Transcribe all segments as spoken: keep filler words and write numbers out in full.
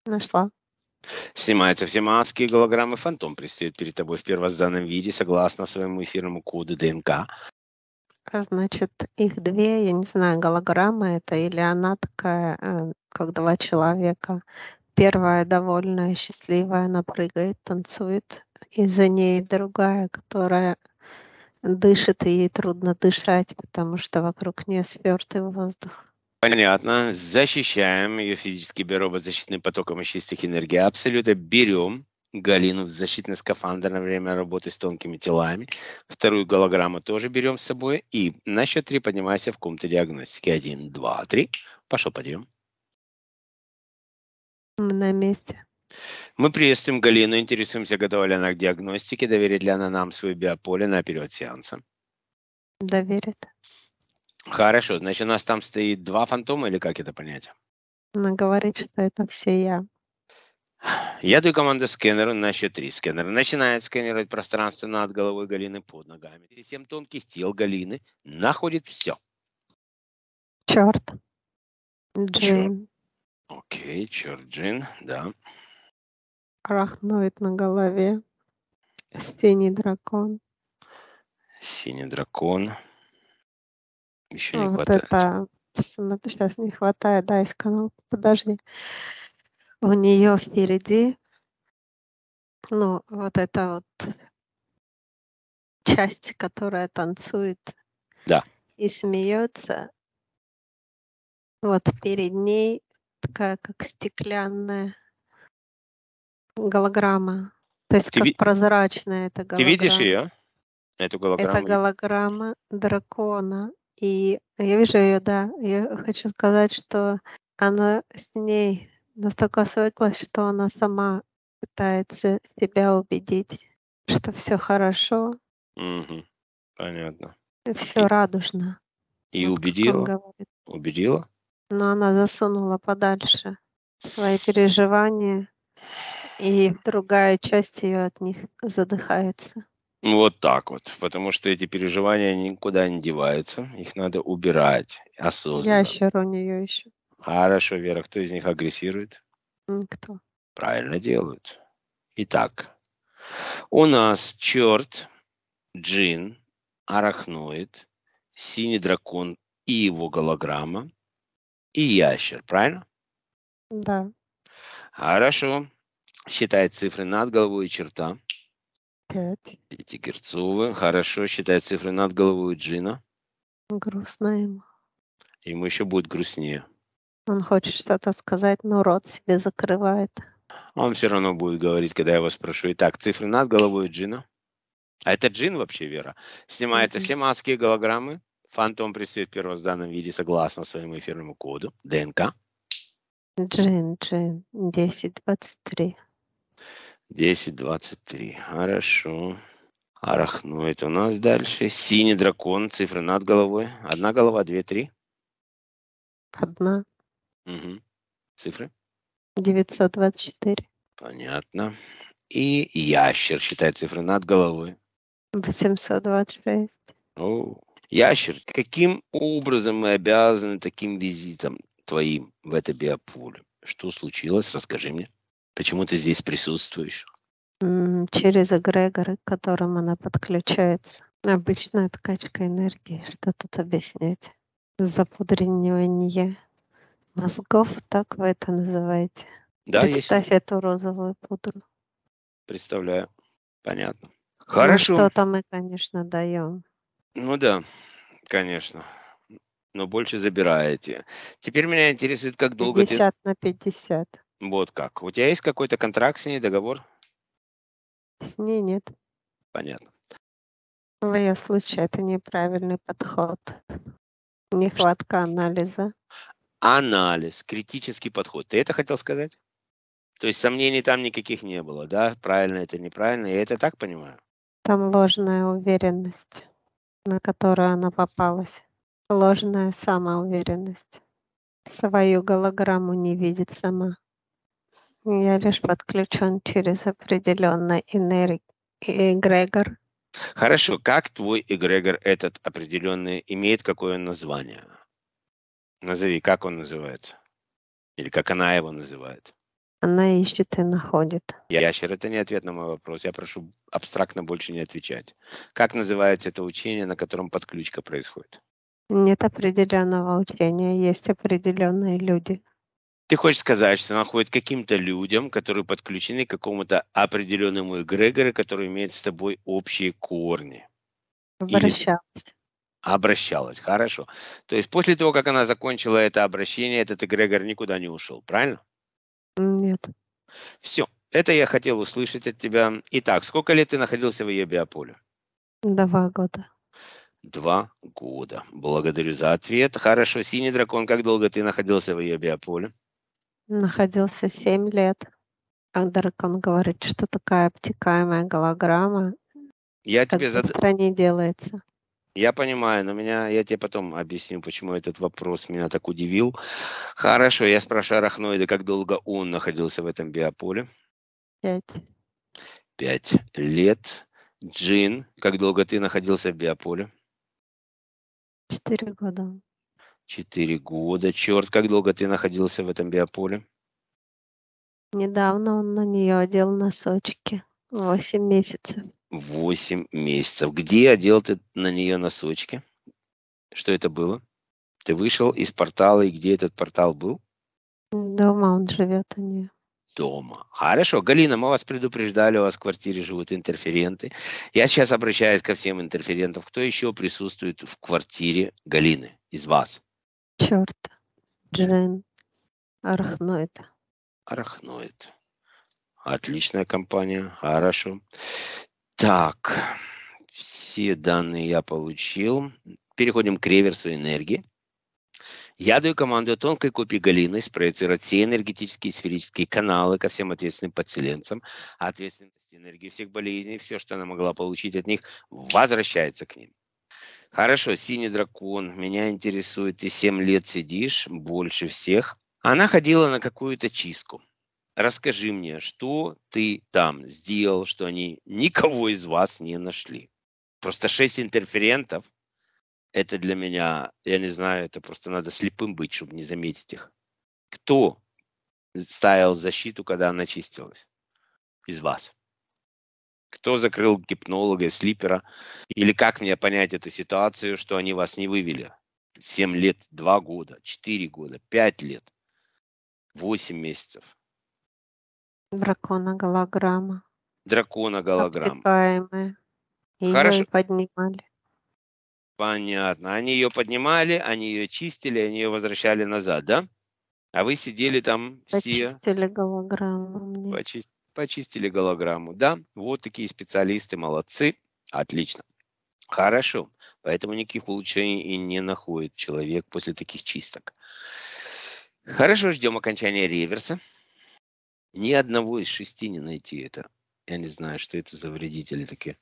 Нашла. Снимаются все маски и голограммы. Фантом предстает перед тобой в первозданном виде, согласно своему эфирному коду ДНК. А значит, их две, я не знаю, голограмма это или она такая, э, как два человека. Первая довольная, счастливая, она прыгает, танцует, и за ней другая, которая дышит, и ей трудно дышать, потому что вокруг нее свёртый воздух. Понятно. Защищаем ее физический биоробот защитным потоком из чистых энергий Абсолюта. Берем Галину в защитный скафандр на время работы с тонкими телами. Вторую голограмму тоже берем с собой. И на счет три поднимайся в комнату диагностики. Один, два, три. Пошел подъем. Мы на месте. Мы приветствуем Галину, интересуемся, готова ли она к диагностике, доверит ли она нам свое биополе на период сеанса. Доверит. Хорошо, значит, у нас там стоит два фантома, или как это понять? Она говорит, что это все я. Я даю команду скэнеру на счет три. Скэнер начинает сканировать пространство над головой Галины, под ногами. И семь тонких тел Галины находит все. Черт. Черт. Джин. Окей, черт, джин, да. Арахноид на голове. Синий дракон. Синий дракон. Еще не Вот хватает. это смотри, сейчас не хватает, да, из канала. Подожди. У нее впереди, ну, вот эта вот часть, которая танцует Да. и смеется. Вот перед ней такая, как стеклянная голограмма. То есть Ты, как ви- прозрачная эта ты голограмма. видишь ее? Эту Это голограмму? голограмма дракона. И я вижу ее, да. Я хочу сказать, что она с ней настолько свыклась, что она сама пытается себя убедить, что все хорошо, Угу. Понятно. и все И, радужно. и Вот как он убедила? говорит. Убедила? Но она засунула подальше свои переживания, и другая часть ее от них задыхается. Вот так вот. Потому что эти переживания никуда не деваются. Их надо убирать осознанно. Ящер у нее еще. Хорошо, Вера. Кто из них агрессирует? Никто. Правильно делают. Итак, у нас черт, джин, арахноид, синий дракон и его голограмма, и ящер. Правильно? Да. Хорошо. Считай цифры над головой и черта. Пять. Пятигерцовые. Хорошо. Считай цифры над головой джина. Грустно ему. Ему еще будет грустнее. Он хочет что-то сказать, но рот себе закрывает. Он все равно будет говорить, когда я его спрошу. Итак, цифры над головой джина. А это джин вообще, Вера. Снимаются Мгм. все маски и голограммы. Фантом предстает в первозданном виде согласно своему эфирному коду ДНК. Джин, Джин. Десять, двадцать три. десять двадцать три. Хорошо. Арахноид у нас дальше. Синий дракон. Цифры над головой. Одна голова, две, три. Одна. Угу. Цифры. Девятьсот двадцать четыре. Понятно. И ящер. Считай цифры над головой. Восемьсот двадцать шесть. О, ящер, каким образом мы обязаны таким визитом твоим в это биополе? Что случилось? Расскажи мне. Почему ты здесь присутствуешь? М, Через эгрегоры, к которым она подключается. Обычная ткачка энергии. Что тут объяснять? Запудренивание мозгов, так вы это называете? Да, есть. Представь эту розовую пудру. Представляю. Понятно. Ну, Хорошо. что-то мы, конечно, даем. Ну да, конечно. Но больше забираете. Теперь меня интересует, как долго ты... пятьдесят на пятьдесят. Вот как. У тебя есть какой-то контракт с ней, договор? С ней нет. Понятно. В ее случае это неправильный подход. Нехватка анализа. Анализ, критический подход. Ты это хотел сказать? То есть сомнений там никаких не было, да? Правильно это, неправильно? Я это так понимаю? Там ложная уверенность, на которую она попалась. Ложная самоуверенность. Свою голограмму не видит сама. Я лишь подключен через определенный энерг... эгрегор. Хорошо, как твой эгрегор этот определенный имеет какое название? Назови, как он называется? Или как она его называет? Она ищет и находит. Ящер — это не ответ на мой вопрос. Я прошу абстрактно больше не отвечать. Как называется это учение, на котором подключка происходит? Нет определенного учения, есть определенные люди. Ты хочешь сказать, что она ходит к каким-то людям, которые подключены к какому-то определенному эгрегору, который имеет с тобой общие корни? Или Обращалась. обращалась? Хорошо. То есть после того, как она закончила это обращение, этот эгрегор никуда не ушел, правильно? Нет, Все. Это я хотел услышать от тебя. Итак, сколько лет ты находился в ее биополе? два года. Два года. Благодарю за ответ. Хорошо. Синий дракон, как долго ты находился в ее биополе? Находился семь лет. А дракон говорит, что такая обтекаемая голограмма Я так тебе зад... быстро не делается. Я понимаю, но меня, я тебе потом объясню, почему этот вопрос меня так удивил. Хорошо, я спрашиваю арахноида, как долго он находился в этом биополе? Пять. Пять лет. Джин, как долго ты находился в биополе? Четыре года. Четыре года. Черт, как долго ты находился в этом биополе? Недавно он на нее одел носочки. Восемь месяцев. Восемь месяцев. Где одел ты на нее носочки? Что это было? Ты вышел из портала, и где этот портал был? Дома он живет у нее. Дома. Хорошо. Галина, мы вас предупреждали, у вас в квартире живут интерференты. Я сейчас обращаюсь ко всем интерферентам. Кто еще присутствует в квартире Галины из вас? Черт. Джин. Арахноид. Арахноид. Отличная компания. Хорошо. Так. Все данные я получил. Переходим к реверсу энергии. Я даю команду тонкой копии Галины спроецировать все энергетические сферические каналы ко всем ответственным подселенцам. А ответственность энергии всех болезней, все, что она могла получить от них, возвращается к ним. Хорошо, синий дракон, меня интересует, ты семь лет сидишь, больше всех. Она ходила на какую-то чистку. Расскажи мне, что ты там сделал, что они никого из вас не нашли. Просто шесть интерферентов. Это для меня, я не знаю, это просто надо слепым быть, чтобы не заметить их. Кто ставил защиту, когда она чистилась? Из вас. Кто закрыл гипнолога и слипера? Или как мне понять эту ситуацию, что они вас не вывели? Семь лет, два года, четыре года, пять лет, восемь месяцев. Дракона голограмма. Дракона голограмма. Обтекаемая. Ее Хорошо. и поднимали. Понятно. Они ее поднимали, они ее чистили, они ее возвращали назад, да? А вы сидели там все, Почистили голограмму мне. почи- почистили голограмму. Да, вот такие специалисты, молодцы. Отлично. Хорошо. Поэтому никаких улучшений и не находит человек после таких чисток. Хорошо, ждем окончания реверса. Ни одного из шести не найти это. Я не знаю, что это за вредители такие.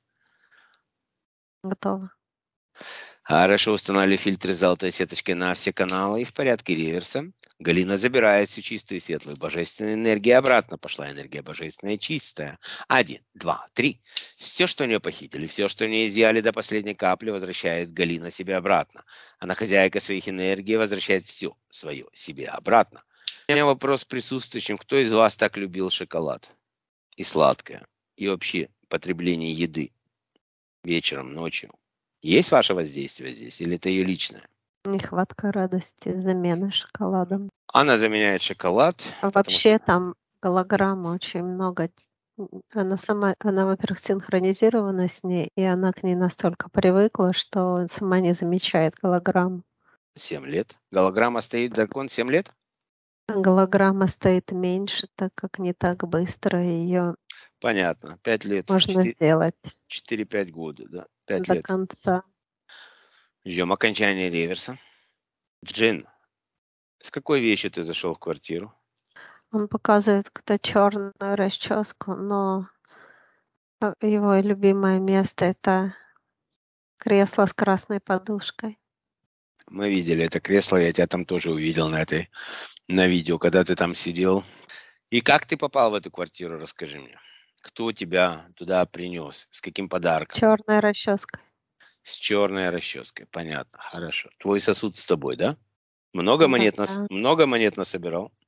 Готово. Хорошо, установили фильтры с золотой сеточкой на все каналы и в порядке реверса. Галина забирает всю чистую и светлую божественную энергию. Обратно пошла энергия божественная чистая. Один, два, три. Все, что у нее похитили, все, что у нее изъяли до последней капли, возвращает Галина себе обратно. Она хозяйка своих энергий, возвращает все свое себе обратно. У меня вопрос к присутствующим. Кто из вас так любил шоколад и сладкое? И вообще потребление еды вечером, ночью? Есть ваше воздействие здесь или это ее личное? Нехватка радости, замена шоколадом. Она заменяет шоколад. А вообще там голограмма очень много. М, Она сама, она, во-первых, синхронизирована с ней, и она к ней настолько привыкла, что сама не замечает голограмму. Семь лет. Голограмма стоит, дракон, семь лет? Голограмма стоит меньше, так как не так быстро ее Понятно. Пять лет. можно сделать четыре-пять года, да? Пять до лет. конца. Ждем окончания реверса. Джин, с какой вещью ты зашел в квартиру? Он показывает какую-то черную расческу, но а, его любимое место — это кресло с красной подушкой. Мы видели это кресло, я тебя там тоже увидел на этой, на видео, когда ты там сидел. И как ты попал в эту квартиру, расскажи мне. Кто тебя туда принес? С каким подарком? Черная расческа. С черной расческой. Понятно. Хорошо. Твой сосуд с тобой, да? Много монет, нас, Да. много монет насобирал?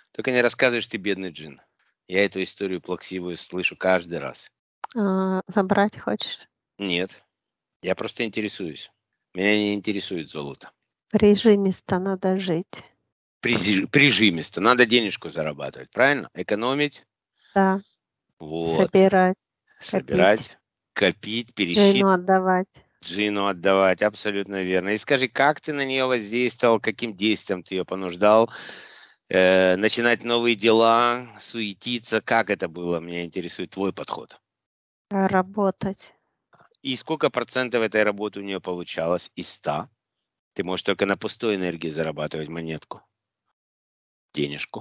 Только не рассказывай, что ты бедный джин. Я эту историю плаксивую слышу каждый раз. А, забрать хочешь? Нет, я просто интересуюсь. Меня не интересует золото. Прижимисто надо жить. Призи- Прижимисто. Надо денежку зарабатывать, правильно? Экономить. Да, Вот. собирать, копить, Собирать, копить, пересчитывать, джину отдавать. джину отдавать. Абсолютно верно. И скажи, как ты на нее воздействовал, каким действием ты ее понуждал? Э, начинать новые дела, суетиться. Как это было? Меня интересует твой подход. Работать. И сколько процентов этой работы у нее получалось из ста? Ты можешь только на пустой энергии зарабатывать монетку, денежку.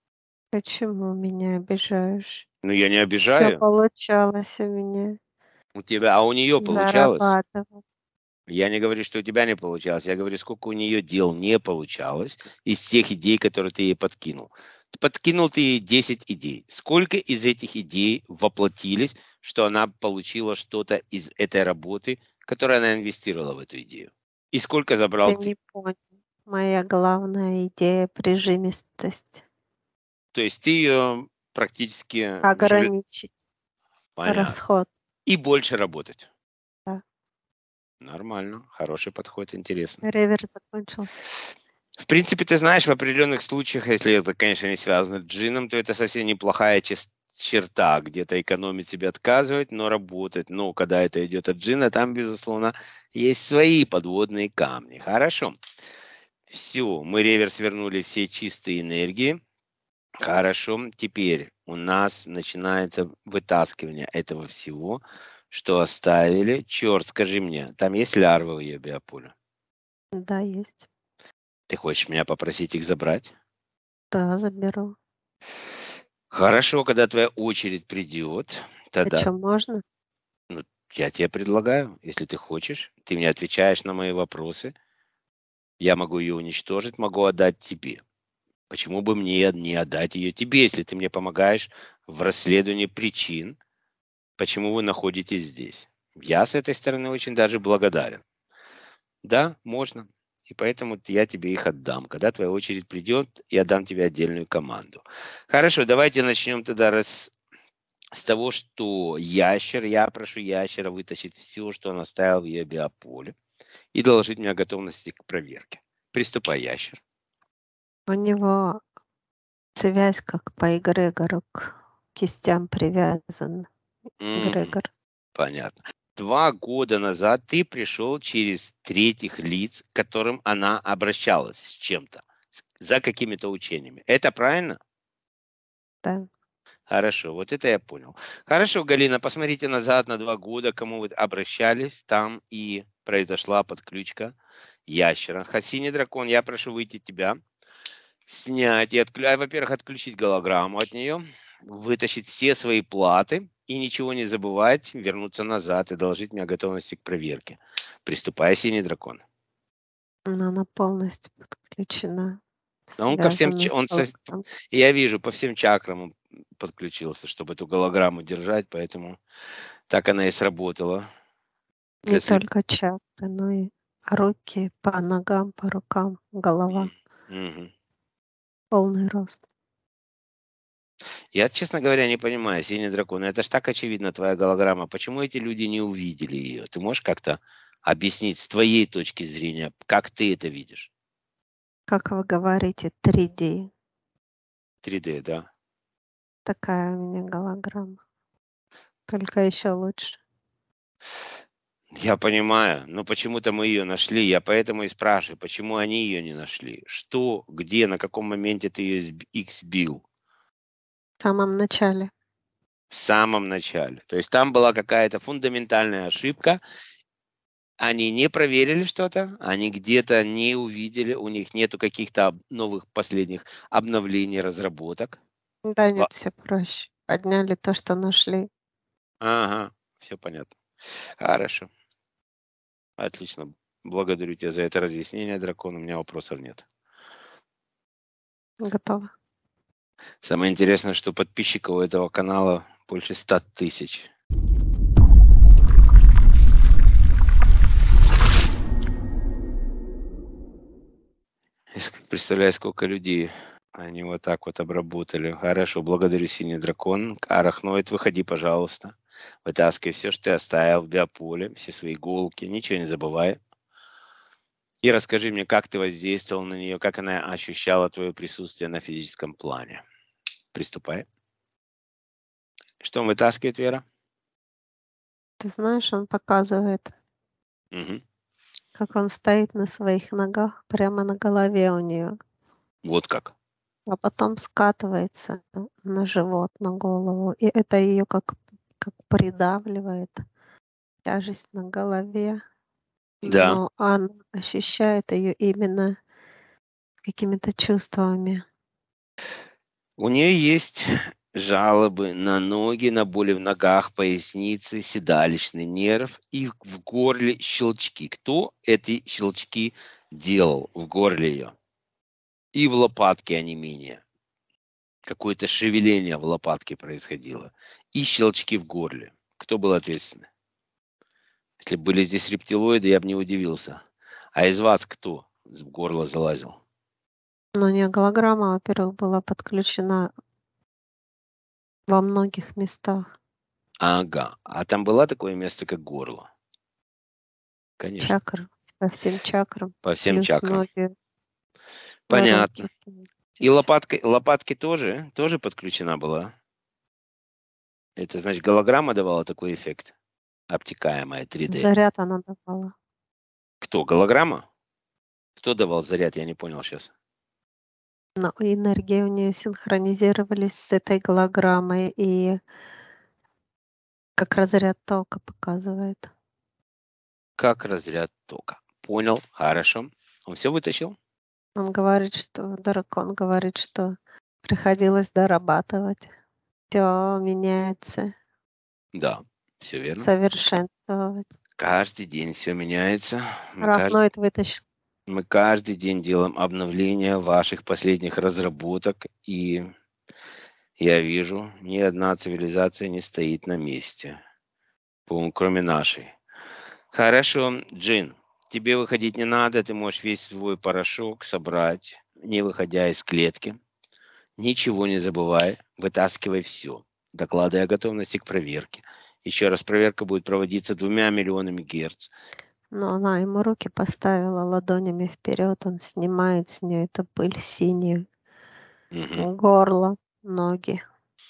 Почему меня обижаешь? Ну, я не Все обижаю. получалось у меня. У тебя, а у нее получалось? Зарабатывать. Я не говорю, что у тебя не получалось. Я говорю, сколько у нее дел не получалось из тех идей, которые ты ей подкинул. Подкинул ты ей десять идей. Сколько из этих идей воплотились, что она получила что-то из этой работы, которую она инвестировала в эту идею? И сколько забрал Ты ты? не понял. Моя главная идея — прижимистость. То есть ты ее практически... Ограничить Понятно. расход. И больше работать. Да. Нормально. Хороший подход. Интересно. Ревер закончился. В принципе, ты знаешь, в определенных случаях, если это, конечно, не связано с джином, то это совсем неплохая чес- черта, где-то экономить себе отказывать, но работать. Но когда это идет от джина, там, безусловно, есть свои подводные камни. Хорошо. Все, мы реверс вернули все чистые энергии. Хорошо. Теперь у нас начинается вытаскивание этого всего, что оставили. Черт, скажи мне, там есть лярвы в ее биополе? Да, есть. Ты хочешь меня попросить их забрать? Да, заберу. Хорошо, когда твоя очередь придет, А тогда что, можно? ну, я тебе предлагаю, если ты хочешь, ты мне отвечаешь на мои вопросы, я могу ее уничтожить, могу отдать тебе. Почему бы мне не отдать ее тебе, если ты мне помогаешь в расследовании причин, почему вы находитесь здесь? Я с этой стороны очень даже благодарен. Да, можно. И поэтому я тебе их отдам. Когда твоя очередь придет, я дам тебе отдельную команду. Хорошо, давайте начнем тогда раз с того, что ящер, я прошу ящера вытащить все, что он оставил в ее биополе, и доложить мне о готовности к проверке. Приступай, ящер. У него связь как по эгрегору к кистям привязана. М, Эгрегор. Понятно. Два года назад ты пришел через третьих лиц, к которым она обращалась с чем-то, с- за какими-то учениями. Это правильно? Да. Хорошо, вот это я понял. Хорошо, Галина, посмотрите назад на два года, к кому вы обращались, там и произошла подключка ящера. Хасини дракон, я прошу выйти тебя, снять и отключить, во-первых, отключить голограмму от нее, вытащить все свои платы и ничего не забывать, вернуться назад и доложить мне о готовности к проверке. Приступай, синий дракон. Но она полностью подключена. А он ко всем, Связана ч- с он со- полком. я вижу, по всем чакрам он подключился, чтобы эту голограмму держать, поэтому так она и сработала. Не Если... только чакры, но и руки по ногам, по рукам, голова. Мгм. Полный рост. Я, честно говоря, не понимаю, синий дракон, это ж так очевидно, твоя голограмма. Почему эти люди не увидели ее? Ты можешь как-то объяснить с твоей точки зрения, как ты это видишь? Как вы говорите, три дэ. три дэ, да? Такая у меня голограмма. Только еще лучше. Я понимаю, но почему-то мы ее нашли. Я поэтому и спрашиваю, почему они ее не нашли? Что, где, на каком моменте ты ее сб- их сбил? В самом начале. В самом начале. То есть там была какая-то фундаментальная ошибка. Они не проверили что-то, они где-то не увидели, у них нету каких-то об- новых последних обновлений, разработок. Да Во- нет, все проще. Подняли то, что нашли. Ага, все понятно. Хорошо. Отлично. Благодарю тебя за это разъяснение, дракон. У меня вопросов нет. Готово. Самое интересное, что подписчиков у этого канала больше ста тысяч. Я ск- представляю, сколько людей Они вот так вот обработали. Хорошо, благодарю, синий дракон. Арахноид, выходи, пожалуйста. Вытаскивай все, что ты оставил в биополе, все свои иголки, ничего не забывай. И расскажи мне, как ты воздействовал на нее, как она ощущала твое присутствие на физическом плане. Приступай. Что он вытаскивает, Вера? Ты знаешь, он показывает, Мгм. как он стоит на своих ногах прямо на голове у нее, Вот как. а потом скатывается на живот, на голову. И это ее как, как придавливает, тяжесть на голове. Да. Но она ощущает ее именно какими-то чувствами. У нее есть жалобы на ноги, на боли в ногах, пояснице, седалищный нерв и в- в горле щелчки. Кто эти щелчки делал в горле ее? И в лопатке онемение. Какое-то шевеление в лопатке происходило. И щелчки в горле. Кто был ответственный? Если бы были здесь рептилоиды, я бы не удивился. А из вас кто в горло залазил? Но у нее голограмма, во-первых, была подключена во многих местах. Ага. А там было такое место, как горло? Конечно. Чакр, по всем чакрам, По всем плюс чакрам. ноги, Понятно. руки. И лопатки, лопатки тоже, тоже подключена была. Это значит, голограмма давала такой эффект? Обтекаемая три дэ. Заряд она давала. Кто? Голограмма? Кто давал заряд? Я не понял сейчас. Но энергии у нее синхронизировались с этой голограммой, и как разряд тока показывает. Как разряд тока. Понял. Хорошо. Он все вытащил? Он говорит, что дракон говорит, что приходилось дорабатывать. Все меняется, Да. Все верно. совершенствовать. Каждый день все меняется. Мы каждый, Арахноид вытащил. мы каждый день делаем обновление ваших последних разработок. И я вижу, ни одна цивилизация не стоит на месте. По-моему, кроме нашей. Хорошо, Джин, тебе выходить не надо, ты можешь весь свой порошок собрать, не выходя из клетки. Ничего не забывай, вытаскивай все. Докладывай о готовности к проверке. Еще раз, проверка будет проводиться двумя миллионами герц. Но она ему руки поставила ладонями вперед, он снимает с нее эту пыль синюю. Мгм. Горло, ноги.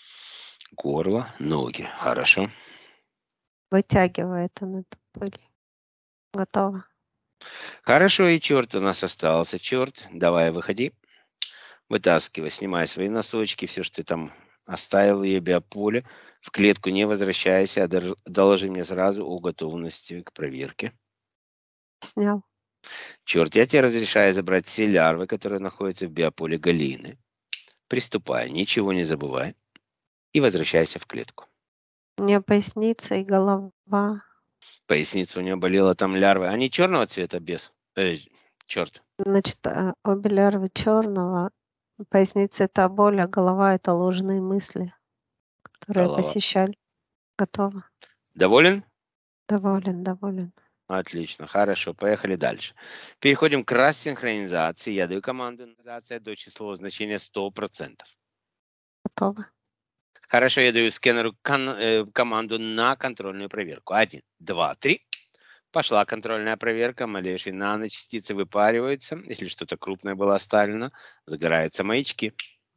Горло, ноги. Хорошо. Вытягивает он эту пыль. Готово. Хорошо, и черт у нас остался. Черт, давай, выходи. Вытаскивай, снимай свои носочки, все, что ты там оставил в ее биополе. В клетку не возвращайся, а дор- доложи мне сразу о готовности к проверке. Снял. Черт, я тебе разрешаю забрать все лярвы, которые находятся в биополе Галины. Приступай, ничего не забывай. И возвращайся в клетку. У нее поясница и голова. Поясница у нее болела, там лярвы. Они черного цвета без? Э, черт. Значит, а, обе лярвы черного. Поясница — это боль, а голова — это ложные мысли, которые Голова. посещали. Готово. Доволен? Доволен, доволен. Отлично, хорошо, поехали дальше. Переходим к рассинхронизации. Я даю команду синхронизация до числового значения сто процентов. Готово. Хорошо, я даю скэнеру кон- э, команду на контрольную проверку. Один, два, три. Пошла контрольная проверка. Малейшие наночастицы выпариваются. Если что-то крупное было оставлено, загораются маячки.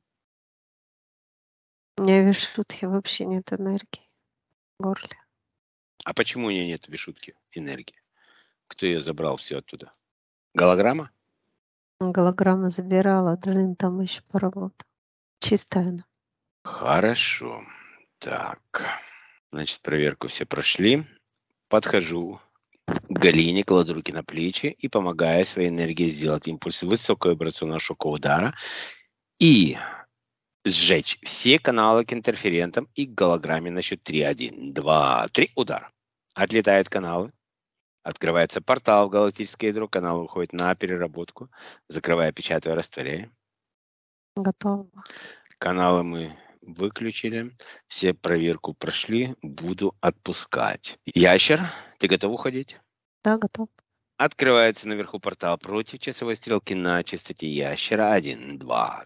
У меня в Вишутхе вообще нет энергии в горле. А почему у нее нет вишутки энергии? Кто ее забрал все оттуда? Голограмма? Голограмма забирала, Джин там еще поработал. Чистая она. Хорошо. Так. Значит, проверку все прошли. Подхожу к Галине, кладу руки на плечи и помогаю своей энергии сделать импульс высоковибрационного шокового удара и сжечь все каналы к интерферентам и к голограмме на счет три. Один, два, три. Удар. Отлетают каналы. Открывается портал в галактическое ядро. Канал уходит на переработку. Закрывая, печатаю, растворяю. Готово. Каналы мы выключили. Все проверку прошли. Буду отпускать. Ящер, ты готов уходить? Да, готов. Открывается наверху портал против часовой стрелки на частоте ящера. Один, два, три.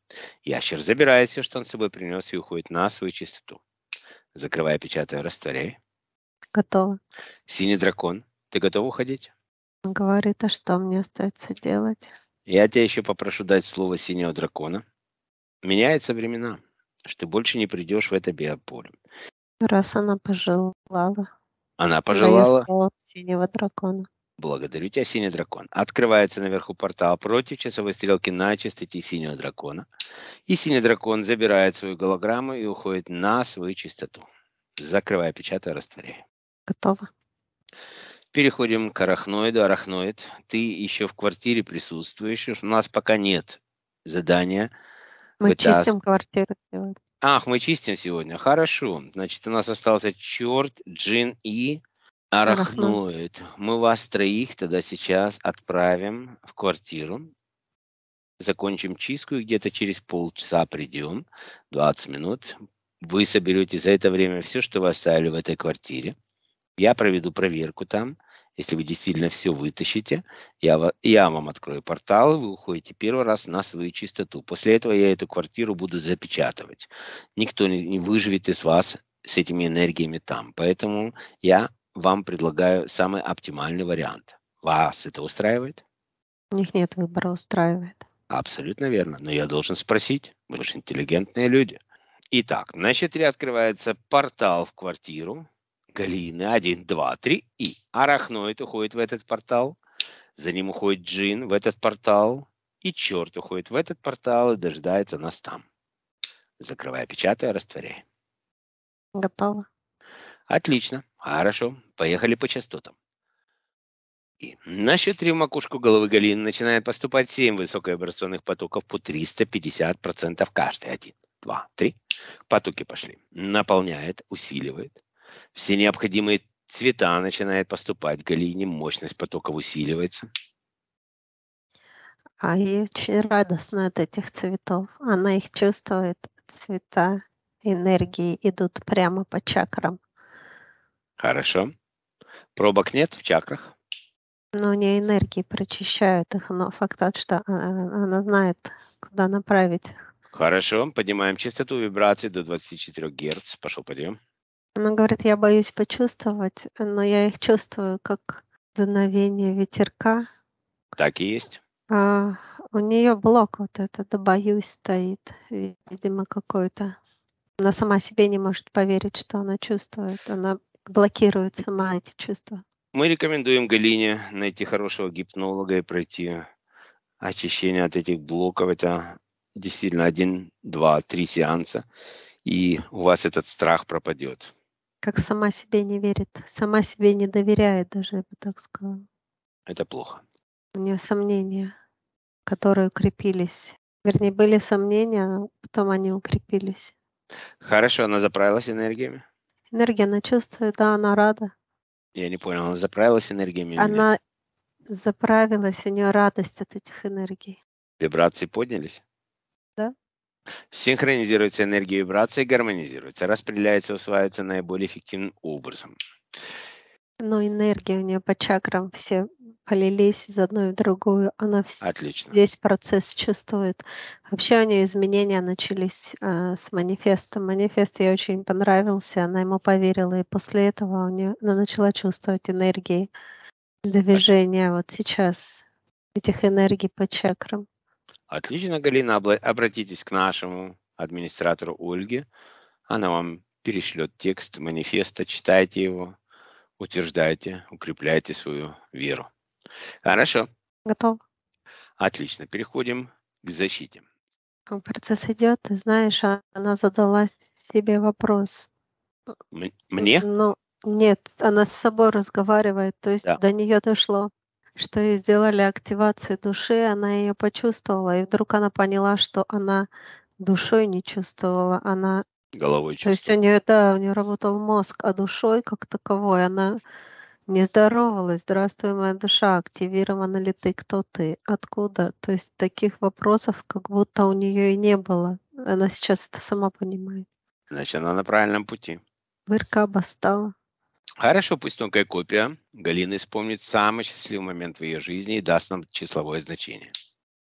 Ящер забирает все, что он с собой принес, и уходит на свою чистоту. Закрывая, печатая, растворяй. Готово. Синий дракон, ты готов уходить? Говорит, а что мне остается делать? Я тебя еще попрошу дать слово синего дракона. Меняются времена, что ты больше не придешь в это биополе. Раз она пожелала. Она Даю пожелала. слово синего дракона. Благодарю тебя, синий дракон. Открывается наверху портал против часовой стрелки на частоте синего дракона. И синий дракон забирает свою голограмму и уходит на свою чистоту. Закрывая, печатая, растворяй. Готово. Переходим к арахноиду. Арахноид, ты еще в квартире присутствуешь. У нас пока нет задания. Мы Вытас- чистим квартиру сегодня. Ах, мы чистим сегодня. Хорошо. Значит, у нас остался черт, джин и арахноид. Мы вас троих тогда сейчас отправим в квартиру. Закончим чистку и где-то через полчаса придем. двадцать минут. Вы соберете за это время все, что вы оставили в этой квартире. Я проведу проверку там. Если вы действительно все вытащите, я, ва- я вам открою портал, и вы уходите первый раз на свою чистоту. После этого я эту квартиру буду запечатывать. Никто не, не выживет из вас с этими энергиями там. Поэтому я вам предлагаю самый оптимальный вариант. Вас это устраивает? У них нет выбора, устраивает. Абсолютно верно. Но я должен спросить. Вы же интеллигентные люди. Итак, на счетыре открывается портал в квартиру Галины. Один, два, три. И арахноид уходит в этот портал. За ним уходит джин в этот портал. И черт уходит в этот портал и дожидается нас там. Закрывая, печатая, растворяй. Готово. Отлично. Хорошо. Поехали по частотам. И на счет три в макушку головы Галины начинает поступать семь высокоабрационных потоков по триста пятьдесят процентов каждый. Один, два, три. Потоки пошли. Наполняет, усиливает. Все необходимые цвета начинают поступать Галине. Мощность потоков усиливается. А ей очень радостно от этих цветов. Она их чувствует. Цвета энергии идут прямо по чакрам. Хорошо. Пробок нет в чакрах. Но у нее энергии прочищают их, но факт тот, что она, она знает, куда направить. Хорошо. Поднимаем частоту вибраций до двадцати четырёх герц. Пошел, подъем. Она говорит, я боюсь почувствовать, но я их чувствую как дуновение ветерка. Так и есть. А у нее блок вот этот, боюсь, стоит, видимо, какой-то. Она сама себе не может поверить, что она чувствует. Она блокирует сама эти чувства. Мы рекомендуем Галине найти хорошего гипнолога и пройти очищение от этих блоков. Это действительно один, два, три сеанса. И у вас этот страх пропадет. Как сама себе не верит, сама себе не доверяет даже, я бы так сказала. Это плохо. У нее сомнения, которые укрепились. Вернее, были сомнения, но потом они укрепились. Хорошо, она заправилась энергиями? Энергия она чувствует, да, она рада. Я не понял, она заправилась энергиями или нет? Она заправилась, у нее радость от этих энергий. Вибрации поднялись? Да. Синхронизируется энергия вибрации, гармонизируется, распределяется, усваивается наиболее эффективным образом. Но энергия у нее по чакрам все полились из одной в другую. Она вс- Отлично. весь процесс чувствует. Вообще у нее изменения начались э, с манифеста. Манифест ей очень понравился, она ему поверила, и после этого у нее она начала чувствовать энергии движения вот сейчас этих энергий по чакрам. Отлично, Галина. обла- Обратитесь к нашему администратору Ольге. Она вам перешлет текст манифеста, читайте его, утверждайте, укрепляйте свою веру. Хорошо. Готов? Отлично. Переходим к защите. А Процесс идет, ты знаешь, а- она задала себе вопрос. М- М, Мне? Ну, нет, она с собой разговаривает, то есть Да. до нее дошло, что ей сделали активацию души, она ее почувствовала, и вдруг она поняла, что она душой не чувствовала, она, Головой то есть у чувствую. нее, да, у нее работал мозг, а душой как таковой она не здоровалась. Здравствуй, моя душа, активирована ли ты, кто ты, откуда? То есть таких вопросов как будто у нее и не было. Она сейчас это сама понимает. Значит, она на правильном пути. Меркаба стала. Хорошо, пусть тонкая копия Галины вспомнит самый счастливый момент в ее жизни и даст нам числовое значение.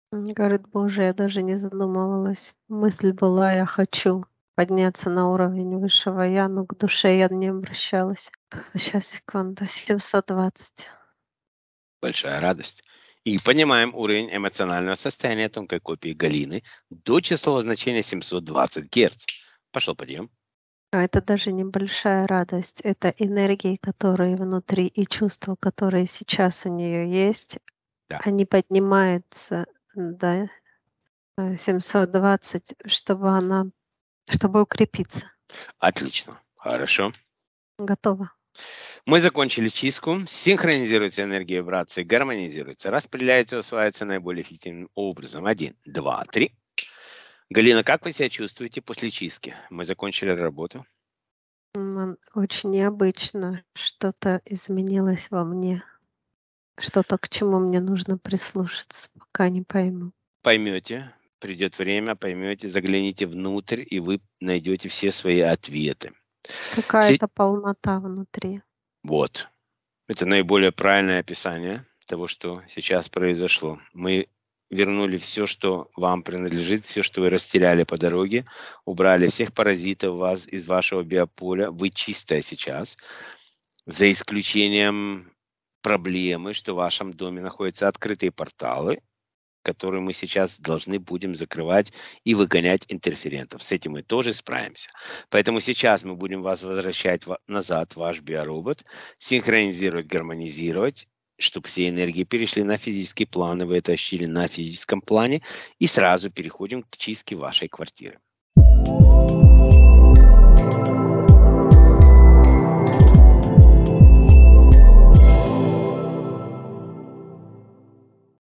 М, Говорит, боже, я даже не задумывалась. Мысль была, я хочу подняться на уровень высшего я, но к душе я не обращалась. Сейчас, секунду, семьсот двадцать. Большая радость. И понимаем уровень эмоционального состояния тонкой копии Галины до числового значения семьсот двадцать Гц. Пошел подъем. А это даже небольшая радость. Это энергии, которые внутри, и чувства, которые сейчас у нее есть, Да, они поднимаются до э, семьсот двадцать, чтобы она, чтобы укрепиться. отлично. Хорошо. Готова. Мы закончили чистку. Синхронизируется энергия вибрации, гармонизируется, распределяется, усваивается наиболее эффективным образом. Один, два, три. Галина, как вы себя чувствуете после чистки? Мы закончили работу. М, Очень необычно. Что-то изменилось во мне. Что-то, к чему мне нужно прислушаться, пока не пойму. Поймете, придет время, поймете, загляните внутрь, и вы найдете все свои ответы. Се- Какая-то полнота внутри. Вот. Это наиболее правильное описание того, что сейчас произошло. Мы вернули все, что вам принадлежит, все, что вы растеряли по дороге, убрали всех паразитов вас из вашего биополя. Вы чистая сейчас, за исключением проблемы, что в вашем доме находятся открытые порталы, которые мы сейчас должны будем закрывать и выгонять интерферентов. С этим мы тоже справимся. Поэтому сейчас мы будем вас возвращать в- назад в ваш биоробот, синхронизировать, гармонизировать, чтобы все энергии перешли на физический план, и вы это ощутили на физическом плане, и сразу переходим к чистке вашей квартиры.